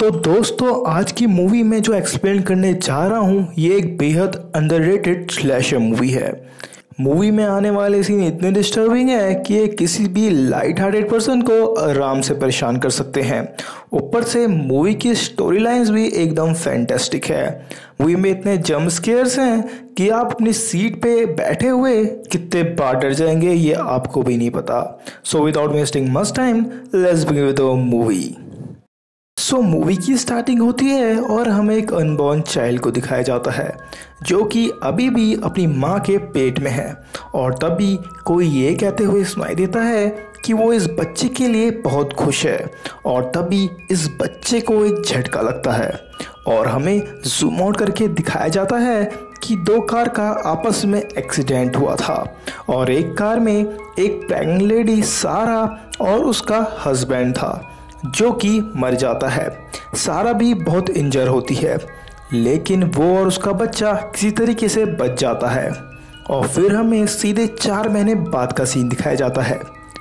तो दोस्तों आज की मूवी में जो एक्सप्लेन करने जा रहा हूँ ये एक बेहद अंडररेटेड स्लैशर मूवी है। मूवी में आने वाले सीन इतने डिस्टर्बिंग है कि ये किसी भी लाइट हार्टेड पर्सन को आराम से परेशान कर सकते हैं। ऊपर से मूवी की स्टोरी लाइन्स भी एकदम फैंटास्टिक है। मूवी में इतने जंप स्केयर्स हैं कि आप अपनी सीट पे बैठे हुए कितने बार डर जाएंगे ये आपको भी नहीं पता। So without wasting much time let's begin with the movie. Movie की स्टार्टिंग होती है और हमें एक अनबॉर्न चाइल्ड को दिखाया जाता है जो कि अभी भी अपनी माँ के पेट में है। और तभी कोई ये कहते हुए सुनाई देता है कि वो इस बच्चे के लिए बहुत खुश है। और तभी इस बच्चे को एक झटका लगता है और हमें जूम आउट करके दिखाया जाता है कि दो कार का आपस में एक्सीडेंट हुआ था और एक कार में एक प्रेग्नेंट लेडी सारा और उसका हस्बैंड था जो कि मर जाता है। सारा भी बहुत इंजर होती है लेकिन वो और उसका बच्चा किसी तरीके से बच जाता है। और फिर हमें सीधे 4 महीने बाद का सीन दिखाया जाता है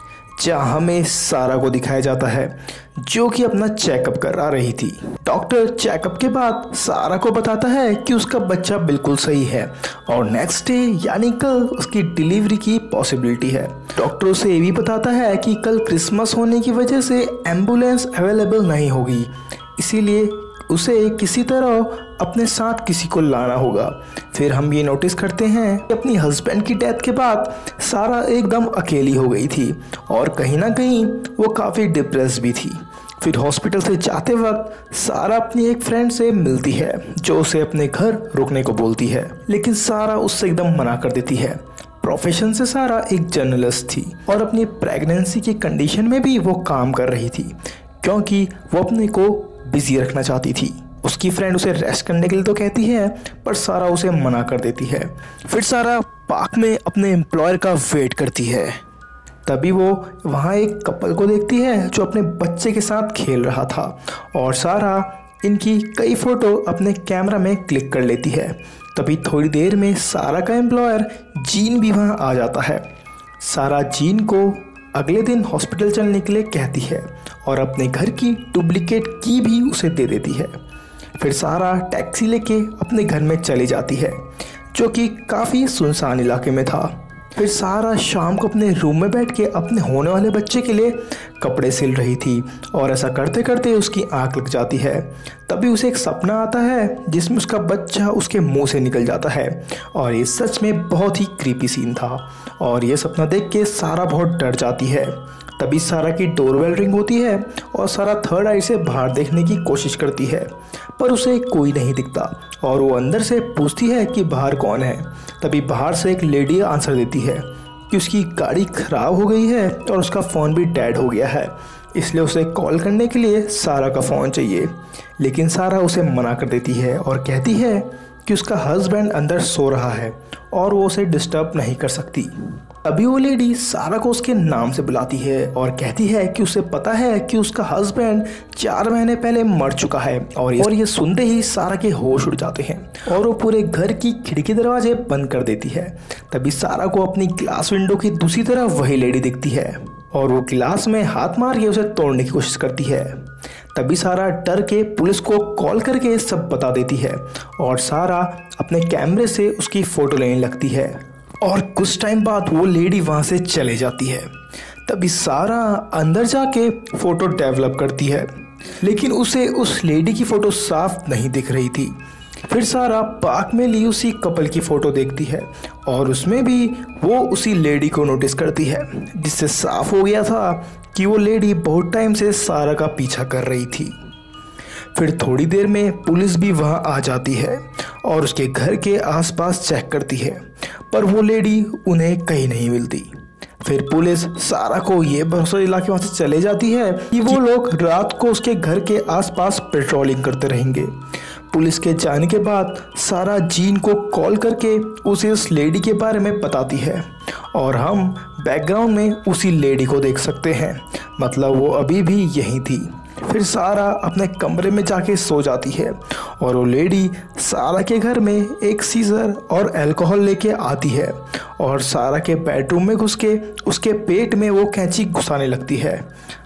जहाँ हमें सारा को दिखाया जाता है जो कि अपना चेकअप करा रही थी। डॉक्टर चेकअप के बाद सारा को बताता है कि उसका बच्चा बिल्कुल सही है और नेक्स्ट डे यानी कल उसकी डिलीवरी की पॉसिबिलिटी है। डॉक्टर उसे ये भी बताता है कि कल क्रिसमस होने की वजह से एम्बुलेंस अवेलेबल नहीं होगी, इसीलिए उसे किसी तरह अपने साथ किसी को लाना होगा। फिर हम ये नोटिस करते हैं कि अपनी हस्बैंड की डेथ के बाद सारा एकदम अकेली हो गई थी और कहीं ना कहीं वो काफ़ी डिप्रेस भी थी। फिर हॉस्पिटल से जाते वक्त सारा अपनी एक फ्रेंड से मिलती है जो उसे अपने घर रुकने को बोलती है, लेकिन सारा उससे एकदम मना कर देती है। प्रोफेशन से सारा एक जर्नलिस्ट थी और अपनी प्रेगनेंसी की कंडीशन में भी वो काम कर रही थी क्योंकि वो अपने को बिजी रखना चाहती थी। उसकी फ्रेंड उसे रेस्ट करने के लिए तो कहती है पर सारा उसे मना कर देती है। फिर सारा पार्क में अपने एम्प्लॉयर का वेट करती है। तभी वो वहाँ एक कपल को देखती है जो अपने बच्चे के साथ खेल रहा था और सारा इनकी कई फ़ोटो अपने कैमरा में क्लिक कर लेती है। तभी थोड़ी देर में सारा का एम्प्लॉयर जीन भी वहाँ आ जाता है। सारा जीन को अगले दिन हॉस्पिटल चलने के लिए कहती है और अपने घर की डुप्लीकेट की भी उसे दे देती है। फिर सारा टैक्सी लेके अपने घर में चली जाती है जो कि काफ़ी सुनसान इलाके में था। फिर सारा शाम को अपने रूम में बैठ के अपने होने वाले बच्चे के लिए कपड़े सिल रही थी और ऐसा करते करते उसकी आंख लग जाती है। तभी उसे एक सपना आता है जिसमें उसका बच्चा उसके मुंह से निकल जाता है और ये सच में बहुत ही क्रीपी सीन था और ये सपना देख के सारा बहुत डर जाती है। तभी सारा की डोरबेल रिंग होती है और सारा थर्ड आई से बाहर देखने की कोशिश करती है पर उसे कोई नहीं दिखता और वो अंदर से पूछती है कि बाहर कौन है। तभी बाहर से एक लेडी आंसर देती है कि उसकी गाड़ी खराब हो गई है और उसका फ़ोन भी डेड हो गया है, इसलिए उसे कॉल करने के लिए सारा का फ़ोन चाहिए। लेकिन सारा उसे मना कर देती है और कहती है कि उसका हस्बैंड अंदर सो रहा है और वो उसे डिस्टर्ब नहीं कर सकती। अभी वो लेडी सारा को उसके नाम से बुलाती है और कहती है कि उसे पता है कि उसका हस्बैंड 4 महीने पहले मर चुका है। और ये सुनते ही सारा के होश उड़ जाते हैं और वो पूरे घर की खिड़की दरवाजे बंद कर देती है। तभी सारा को अपनी ग्लास विंडो की दूसरी तरफ वही लेडी दिखती है और वो गिलास में हाथ मार के उसे तोड़ने की कोशिश करती है। तभी सारा डर के पुलिस को कॉल करके सब बता देती है और सारा अपने कैमरे से उसकी फ़ोटो लेने लगती है और कुछ टाइम बाद वो लेडी वहाँ से चले जाती है। तभी सारा अंदर जाके फ़ोटो डेवलप करती है लेकिन उसे उस लेडी की फ़ोटो साफ नहीं दिख रही थी। फिर सारा पार्क में ली उसी कपल की फ़ोटो देखती है और उसमें भी वो उसी लेडी को नोटिस करती है जिससे साफ हो गया था कि वो लेडी बहुत टाइम से सारा का पीछा कर रही थी। फिर थोड़ी देर में पुलिस भी वहाँ आ जाती है और उसके घर के आसपास चेक करती है पर वो लेडी उन्हें कहीं नहीं मिलती। फिर पुलिस सारा को ये भरोसा दिला के वहाँ से चले जाती है कि वो लोग रात को उसके घर के आसपास पेट्रोलिंग करते रहेंगे। पुलिस के जाने के बाद सारा जीन को कॉल करके उसे उस लेडी के बारे में बताती है और हम बैकग्राउंड में उसी लेडी को देख सकते हैं, मतलब वो अभी भी यहीं थी। फिर सारा अपने कमरे में जाके सो जाती है और वो लेडी सारा के घर में एक सीजर और अल्कोहल लेके आती है और सारा के बेडरूम में घुस के उसके पेट में वो कैंची घुसाने लगती है।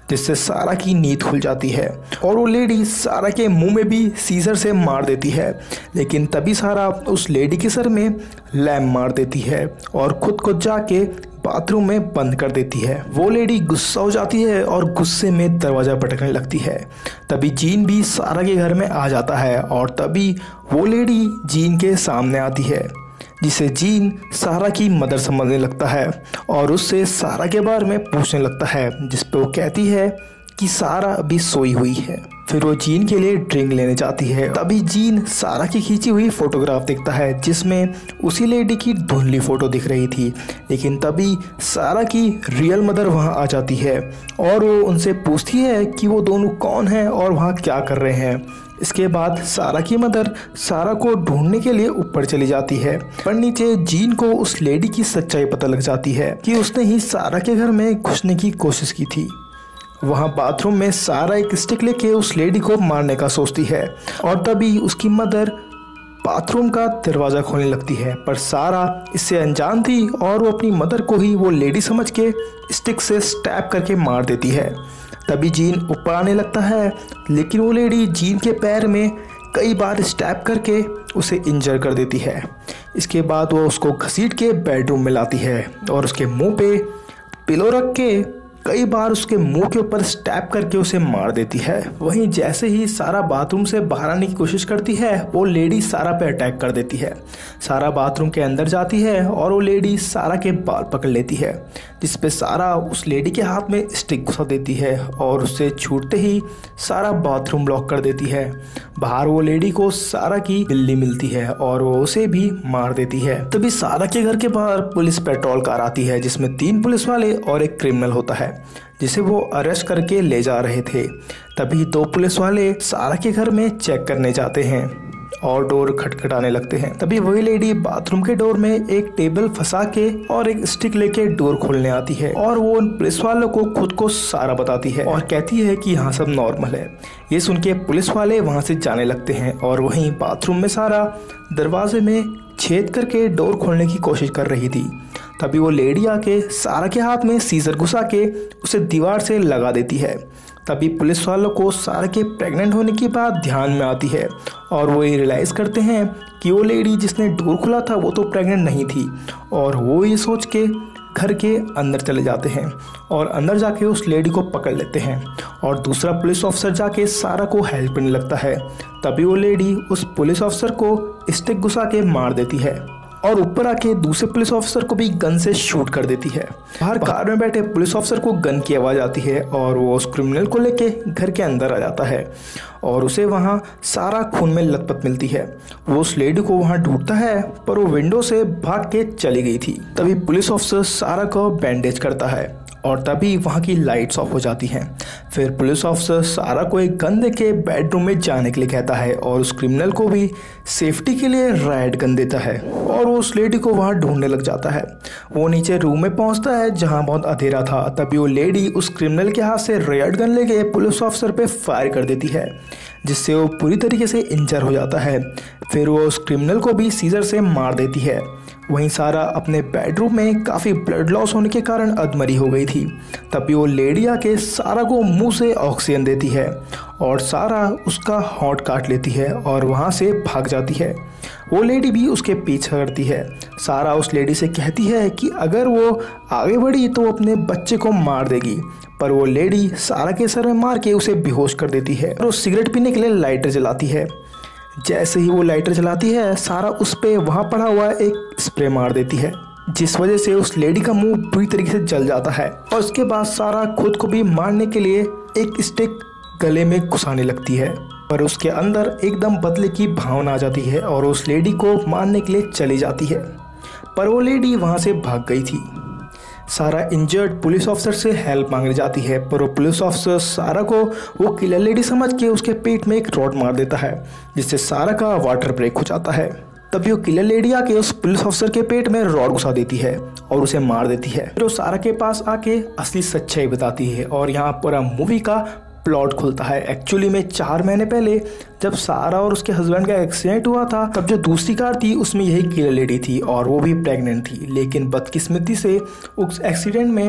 जिससे सारा की नींद खुल जाती है और वो लेडी सारा के मुंह में भी सीजर से मार देती है। लेकिन तभी सारा उस लेडी के सर में लैम्प मार देती है और खुद को जाके बाथरूम में बंद कर देती है। वो लेडी गुस्सा हो जाती है और गुस्से में दरवाज़ा पटकने लगती है। तभी जीन भी सारा के घर में आ जाता है और तभी वो लेडी जीन के सामने आती है, जिसे जीन सारा की मदर समझने लगता है और उससे सारा के बारे में पूछने लगता है, जिस पे वो कहती है कि सारा अभी सोई हुई है। फिर वो जीन के लिए ड्रिंक लेने जाती है। तभी जीन सारा की खींची हुई फोटोग्राफ देखता है, जिसमें उसी लेडी की धुंधली फोटो दिख रही थी। लेकिन तभी सारा की रियल मदर वहां आ जाती है और वो उनसे पूछती है कि वो दोनों कौन हैं और वहां क्या कर रहे हैं। इसके बाद सारा की मदर सारा को ढूंढने के लिए ऊपर चली जाती है, पर नीचे जीन को उस लेडी की सच्चाई पता लग जाती है कि उसने ही सारा के घर में घुसने की कोशिश की थी। वहाँ बाथरूम में सारा एक स्टिक लेके उस लेडी को मारने का सोचती है और तभी उसकी मदर बाथरूम का दरवाज़ा खोलने लगती है, पर सारा इससे अनजान थी और वो अपनी मदर को ही वो लेडी समझ के स्टिक से स्टैब करके मार देती है। तभी जीन ऊपर आने लगता है, लेकिन वो लेडी जीन के पैर में कई बार स्टैब करके उसे इंजर कर देती है। इसके बाद वो उसको घसीट के बेडरूम में लाती है और उसके मुंह पे पिलो रख के कई बार उसके मुंह के ऊपर स्टैब करके उसे मार देती है। वहीं जैसे ही सारा बाथरूम से बाहर आने की कोशिश करती है, वो लेडी सारा पे अटैक कर देती है। सारा बाथरूम के अंदर जाती है और वो लेडी सारा के बाल पकड़ लेती है, जिस पे सारा उस लेडी के हाथ में स्टिक घुसा देती है और उससे छूटते ही सारा बाथरूम लॉक कर देती है। बाहर वो लेडी को सारा की बिल्ली मिलती है और वो उसे भी मार देती है। तभी सारा के घर के बाहर पुलिस पेट्रोल कार आती है, जिसमें 3 पुलिस वाले और एक क्रिमिनल होता है, जिसे वो अरेस्ट करके ले जा रहे थे। तभी 2 पुलिस वाले सारा के घर में चेक करने जाते हैं और डोर खटखटाने लगते हैं। तभी वही लेडी बाथरूम के डोर में एक टेबल फंसा के और एक स्टिक लेके डोर खोलने आती है और वो उन पुलिस वालों को खुद को सारा बताती है और कहती है कि यहाँ सब नॉर्मल है। ये सुन के पुलिस वाले वहाँ से जाने लगते हैं और वहीं बाथरूम में सारा दरवाजे में छेद करके डोर खोलने की कोशिश कर रही थी। तभी वो लेडी आके सारा के हाथ में सीजर घुसा के उसे दीवार से लगा देती है। तभी पुलिस वालों को सारा के प्रेग्नेंट होने की बात ध्यान में आती है और वो ये रियलाइज़ करते हैं कि वो लेडी जिसने डोर खुला था वो तो प्रेग्नेंट नहीं थी, और वो ये सोच के घर के अंदर चले जाते हैं और अंदर जाके उस लेडी को पकड़ लेते हैं और दूसरा पुलिस ऑफिसर जाके सारा को हेल्प करने लगता है। तभी वो लेडी उस पुलिस ऑफिसर को स्टिक घुसा के मार देती है और ऊपर आके दूसरे पुलिस ऑफिसर को भी गन से शूट कर देती है। बाहर कार में बैठे पुलिस ऑफिसर को गन की आवाज़ आती है और वो उस क्रिमिनल को लेके घर के अंदर आ जाता है और उसे वहाँ सारा खून में लथपथ मिलती है। वो उस लेडी को वहाँ ढूंढता है, पर वो विंडो से भाग के चली गई थी। तभी पुलिस ऑफिसर सारा को बैंडेज करता है और तभी वहाँ की लाइट्स ऑफ हो जाती हैं। फिर पुलिस ऑफिसर सारा को एक गन देके बेडरूम में जाने के लिए कहता है और उस क्रिमिनल को भी सेफ्टी के लिए राइट गन देता है और वो उस लेडी को वहाँ ढूंढने लग जाता है। वो नीचे रूम में पहुँचता है जहाँ बहुत अंधेरा था। तभी वो लेडी उस क्रिमिनल के हाथ से राइट गन लेके पुलिस ऑफिसर पे फायर कर देती है, जिससे वो पूरी तरीके से इंजर हो जाता है। फिर वो उस क्रिमिनल को भी सीजर से मार देती है। वहीं सारा अपने बेडरूम में काफ़ी ब्लड लॉस होने के कारण अधमरी हो गई थी। तभी वो लेडी आके सारा को मुंह से ऑक्सीजन देती है और सारा उसका होंठ काट लेती है और वहाँ से भाग जाती है। वो लेडी भी उसके पीछे करती है। सारा उस लेडी से कहती है कि अगर वो आगे बढ़ी तो अपने बच्चे को मार देगी, पर वो लेडी सारा के सर में मार के उसे बेहोश कर देती है और वो सिगरेट पीने के लिए लाइटर जलाती है। जैसे ही वो लाइटर जलाती है, सारा उस पे वहाँ पड़ा हुआ एक स्प्रे मार देती है, जिस वजह से उस लेडी का मुंह बुरी तरीके से जल जाता है। और उसके बाद सारा खुद को भी मारने के लिए एक स्टिक गले में घुसाने लगती है, पर उसके अंदर एकदम बदले की भावना आ जाती है और उस लेडी को मारने के लिए चली जाती है, पर वो लेडी वहाँ से भाग गई थी। सारा इंजर्ड पुलिस ऑफिसर से हेल्प मांगने जाती है, पर वो पुलिस ऑफिसर सारा को वो किलर लेडी समझ के उसके पेट में एक रॉड मार देता है, जिससे सारा का वाटर ब्रेक हो जाता है। तभी वो किलर लेडी आके उस पुलिस ऑफिसर के पेट में रॉड घुसा देती है और उसे मार देती है। फिर वो सारा के पास आके असली सच्चाई बताती है और यहाँ पूरा मूवी का प्लॉट खुलता है। एक्चुअली में 4 महीने पहले जब सारा और उसके हस्बैंड का एक्सीडेंट हुआ था, तब जो दूसरी कार थी उसमें यही किलर लेडी थी और वो भी प्रेग्नेंट थी, लेकिन बदकिस्मती से उस एक्सीडेंट में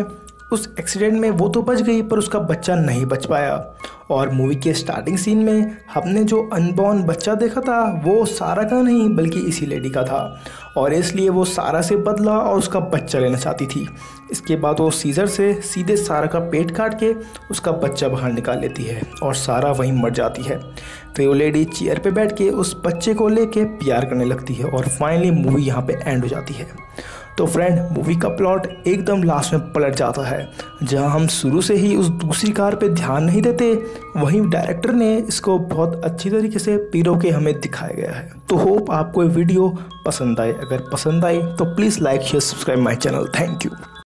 उस एक्सीडेंट में वो तो बच गई पर उसका बच्चा नहीं बच पाया। और मूवी के स्टार्टिंग सीन में हमने जो अनबॉर्न बच्चा देखा था वो सारा का नहीं बल्कि इसी लेडी का था, और इसलिए वो सारा से बदला और उसका बच्चा लेना चाहती थी। इसके बाद वो सीजर से सीधे सारा का पेट काट के उसका बच्चा बाहर निकाल लेती है और सारा वहीं मर जाती है। फिर वो लेडी चेयर पे बैठ के उस बच्चे को लेके प्यार करने लगती है और फाइनली मूवी यहाँ पे एंड हो जाती है। तो फ्रेंड, मूवी का प्लॉट एकदम लास्ट में पलट जाता है। जहां हम शुरू से ही उस दूसरी कार पे ध्यान नहीं देते, वहीं डायरेक्टर ने इसको बहुत अच्छी तरीके से पिरो के हमें दिखाया गया है। तो होप आपको ये वीडियो पसंद आए। अगर पसंद आए तो please like share subscribe my channel. Thank you.